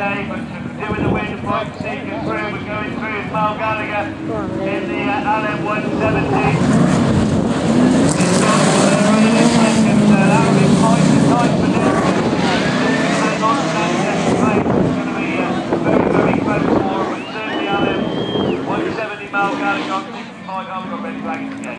today, but doing the wind fight, seeking through, but going through is Mal Gallagher in the LM170.